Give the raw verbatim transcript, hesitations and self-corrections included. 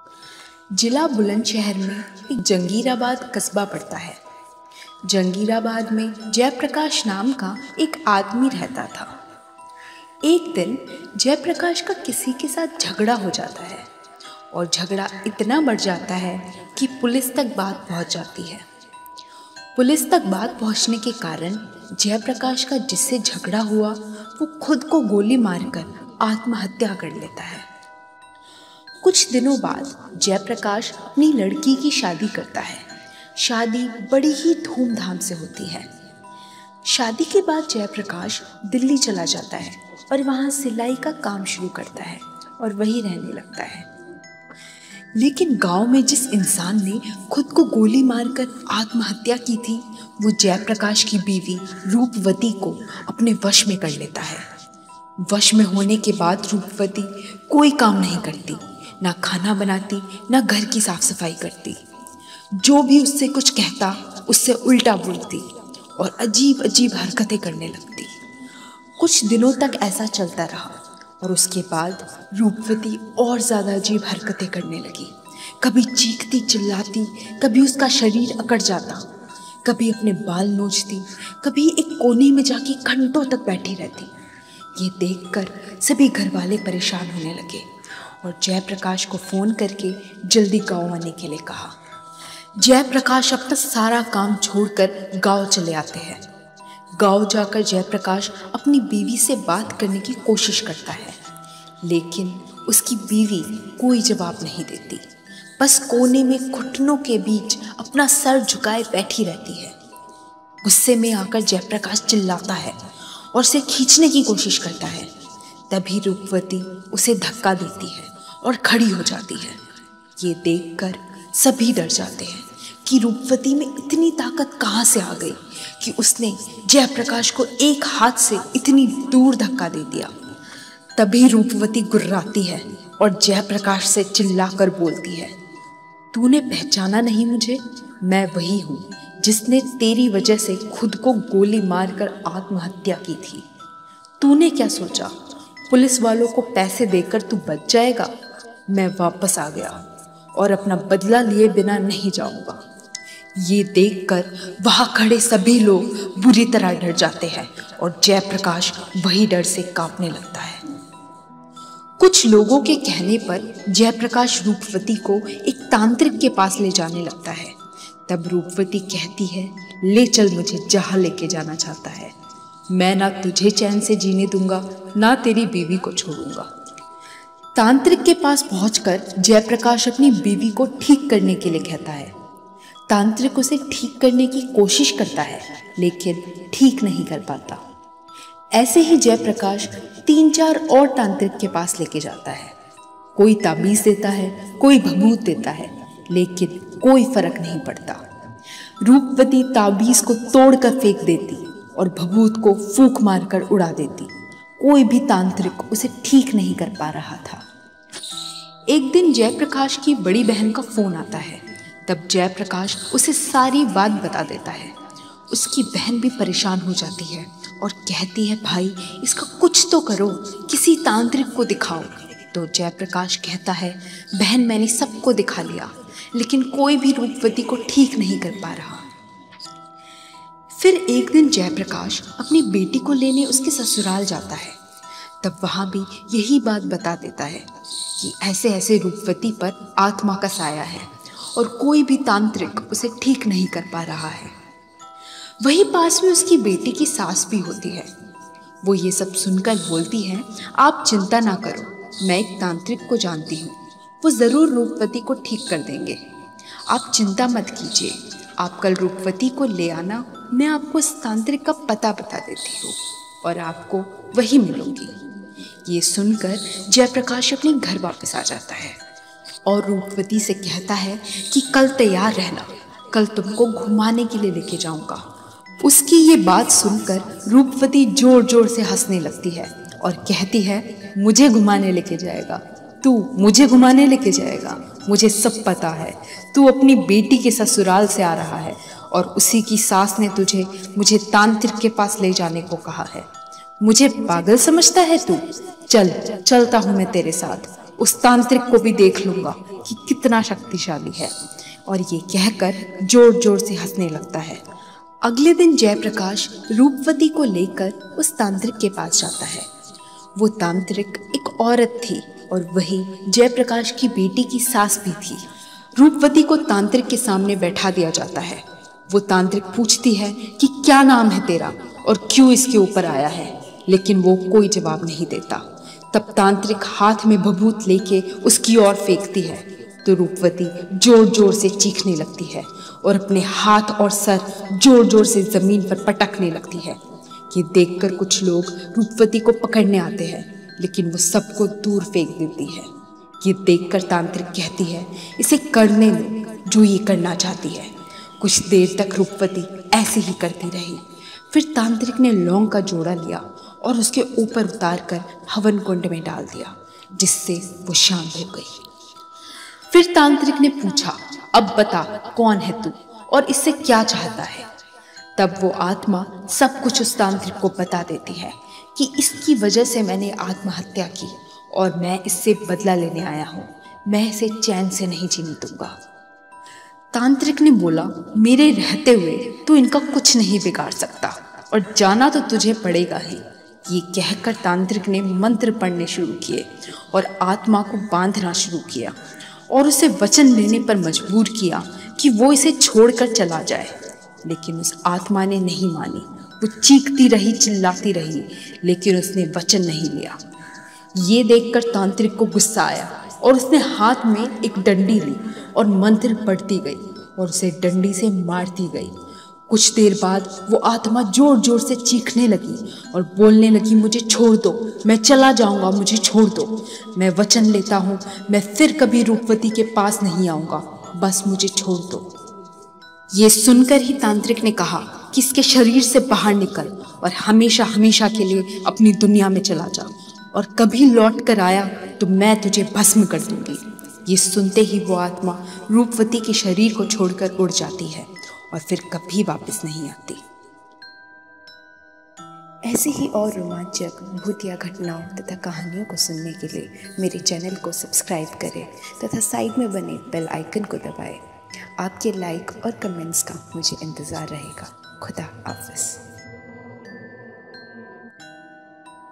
जिला बुलंदशहर में एक जंगीराबाद कस्बा पड़ता है। जंगीराबाद में जयप्रकाश नाम का एक आदमी रहता था। एक दिन जयप्रकाश का किसी के साथ झगड़ा हो जाता है और झगड़ा इतना बढ़ जाता है कि पुलिस तक बात पहुंच जाती है। पुलिस तक बात पहुंचने के कारण जयप्रकाश का जिससे झगड़ा हुआ वो खुद को गोली मारकर आत्महत्या कर लेता है। कुछ दिनों बाद जयप्रकाश अपनी लड़की की शादी करता है। शादी बड़ी ही धूमधाम से होती है। शादी के बाद जयप्रकाश दिल्ली चला जाता है और वहाँ सिलाई का काम शुरू करता है और वहीं रहने लगता है। लेकिन गांव में जिस इंसान ने खुद को गोली मारकर आत्महत्या की थी वो जयप्रकाश की बीवी रूपवती को अपने वश में कर लेता है। वश में होने के बाद रूपवती कोई काम नहीं करती, ना खाना बनाती, ना घर की साफ सफाई करती। जो भी उससे कुछ कहता उससे उल्टा बोलती और अजीब अजीब हरकतें करने लगती। कुछ दिनों तक ऐसा चलता रहा और उसके बाद रूपवती और ज़्यादा अजीब हरकतें करने लगी। कभी चीखती चिल्लाती, कभी उसका शरीर अकड़ जाता, कभी अपने बाल नोचती, कभी एक कोने में जाके घंटों तक बैठी रहती। ये देखकर सभी घर वाले परेशान होने लगे और जयप्रकाश को फ़ोन करके जल्दी गांव आने के लिए कहा। जयप्रकाश अपना सारा काम छोड़कर गांव चले आते हैं। गांव जाकर जयप्रकाश अपनी बीवी से बात करने की कोशिश करता है, लेकिन उसकी बीवी कोई जवाब नहीं देती। बस कोने में घुटनों के बीच अपना सर झुकाए बैठी रहती है। गुस्से में आकर जयप्रकाश चिल्लाता है और उसे खींचने की कोशिश करता है। तभी रूपवती उसे धक्का देती है और खड़ी हो जाती है। ये देखकर सभी डर जाते हैं कि रूपवती में इतनी ताकत कहाँ से आ गई कि उसने जयप्रकाश को एक हाथ से इतनी दूर धक्का दे दिया। तभी रूपवती गुर्राती है और जयप्रकाश से चिल्लाकर बोलती है, तूने पहचाना नहीं मुझे? मैं वही हूँ जिसने तेरी वजह से खुद को गोली मारकर आत्महत्या की थी। तूने क्या सोचा पुलिस वालों को पैसे देकर तू बच जाएगा? मैं वापस आ गया और अपना बदला लिए बिना नहीं जाऊंगा। ये देखकर वहां खड़े सभी लोग बुरी तरह डर जाते हैं और जयप्रकाश वही डर से कांपने लगता है। कुछ लोगों के कहने पर जयप्रकाश रूपवती को एक तांत्रिक के पास ले जाने लगता है। तब रूपवती कहती है, ले चल मुझे जहां लेके जाना चाहता है। मैं ना तुझे चैन से जीने दूंगा, ना तेरी बीवी को छोड़ूंगा। तांत्रिक के पास पहुंचकर जयप्रकाश अपनी बीवी को ठीक करने के लिए कहता है। तांत्रिक उसे ठीक करने की कोशिश करता है, लेकिन ठीक नहीं कर पाता। ऐसे ही जयप्रकाश तीन चार और तांत्रिक के पास लेके जाता है। कोई ताबीज देता है, कोई भभूत देता है, लेकिन कोई फर्क नहीं पड़ता। रूपवती ताबीज को तोड़कर फेंक देती और भभूत को फूंक मारकर उड़ा देती। कोई भी तांत्रिक उसे ठीक नहीं कर पा रहा था। एक दिन जयप्रकाश की बड़ी बहन का फोन आता है। तब जयप्रकाश उसे सारी बात बता देता है। उसकी बहन भी परेशान हो जाती है और कहती है, भाई इसका कुछ तो करो, किसी तांत्रिक को दिखाओ। तो जयप्रकाश कहता है, बहन मैंने सबको दिखा लिया, लेकिन कोई भी रूपवती को ठीक नहीं कर पा रहा। फिर एक दिन जयप्रकाश अपनी बेटी को लेने उसके ससुराल जाता है। तब वहाँ भी यही बात बता देता है कि ऐसे ऐसे रूपवती पर आत्मा का साया है और कोई भी तांत्रिक उसे ठीक नहीं कर पा रहा है। वहीं पास में उसकी बेटी की सास भी होती है। वो ये सब सुनकर बोलती है, आप चिंता ना करो, मैं एक तांत्रिक को जानती हूँ, वो ज़रूर रूपवती को ठीक कर देंगे। आप चिंता मत कीजिए, आप कल रूपवती को ले आना, मैं आपको इस तांत्रिक का पता बता देती हूँ और आपको वही मिलूंगी। ये सुनकर जयप्रकाश अपने घर वापस आ जाता है और रूपवती से कहता है कि कल तैयार रहना, कल तुमको घुमाने के लिए लेके जाऊंगा। उसकी ये बात सुनकर रूपवती जोर जोर से हंसने लगती है और कहती है, मुझे घुमाने लेके जाएगा? तू मुझे घुमाने लेके जाएगा? मुझे सब पता है, तू अपनी बेटी के ससुराल से आ रहा है और उसी की सास ने तुझे मुझे तांत्रिक के पास ले जाने को कहा है। मुझे पागल समझता है तू? चल चलता हूँ मैं तेरे साथ उस तांत्रिक को भी देख लूंगा कि कितना शक्तिशाली है। और ये कहकर जोर जोर से हंसने लगता है। अगले दिन जयप्रकाश रूपवती को लेकर उस तांत्रिक के पास जाता है। वो तांत्रिक एक औरत थी और वही जयप्रकाश की बेटी की सास भी थी। रूपवती को तांत्रिक के सामने बैठा दिया जाता है। वो तांत्रिक पूछती है कि क्या नाम है तेरा और क्यों इसके ऊपर आया है, लेकिन वो कोई जवाब नहीं देता। तब तांत्रिक हाथ में भभूत लेके उसकी ओर फेंकती है तो रूपवती जोर जोर से चीखने लगती है और अपने हाथ और सर जोर जोर से जमीन पर पटकने लगती है। ये देखकर कुछ लोग रूपवती को पकड़ने आते हैं, लेकिन वो सबको दूर फेंक देती है। ये देखकर तांत्रिक कहती है, इसे करने दो जो ये करना चाहती है। कुछ देर तक रूपवती ऐसे ही करती रही। फिर तांत्रिक ने लौंग का जोड़ा लिया और उसके ऊपर उतार कर हवन कुंड में डाल दिया, जिससे वो शांत हो गई। फिर तांत्रिक ने पूछा, अब बता कौन है तू और इससे क्या चाहता है। तब वो आत्मा सब कुछ उस तांत्रिक को बता देती है कि इसकी वजह से मैंने आत्महत्या की और मैं इससे बदला लेने आया हूँ। मैं इसे चैन से नहीं जीने दूंगा। तांत्रिक ने बोला, मेरे रहते हुए तू इनका कुछ नहीं बिगाड़ सकता और जाना तो तुझे पड़ेगा ही। ये कहकर तांत्रिक ने मंत्र पढ़ने शुरू किए और आत्मा को बांधना शुरू किया और उसे वचन लेने पर मजबूर किया कि वो इसे छोड़कर चला जाए। लेकिन उस आत्मा ने नहीं मानी। वो चीखती रही, चिल्लाती रही, लेकिन उसने वचन नहीं लिया। ये देखकर तांत्रिक को गुस्सा आया और उसने हाथ में एक डंडी ली और मंत्र पढ़ती गई और उसे डंडी से मारती गई। कुछ देर बाद वो आत्मा जोर जोर से चीखने लगी और बोलने लगी, मुझे छोड़ दो, मैं चला जाऊंगा, मुझे छोड़ दो। मैं वचन लेता हूँ, मैं फिर कभी रूपवती के पास नहीं आऊंगा, बस मुझे छोड़ दो। ये सुनकर ही तांत्रिक ने कहा कि इसके शरीर से बाहर निकल और हमेशा हमेशा के लिए अपनी दुनिया में चला जा, और कभी लौट कर आया तो मैं तुझे भस्म कर दूंगी। ये सुनते ही वो आत्मा रूपवती के शरीर को छोड़कर उड़ जाती है और फिर कभी वापस नहीं आती। ऐसी ही और रोमांचक भूतिया घटनाओं तथा कहानियों को सुनने के लिए मेरे चैनल को सब्सक्राइब करें तथा साइड में बने बेल आइकन को दबाएं। आपके लाइक और कमेंट्स का मुझे इंतज़ार रहेगा। खुदा हाफ़िज़।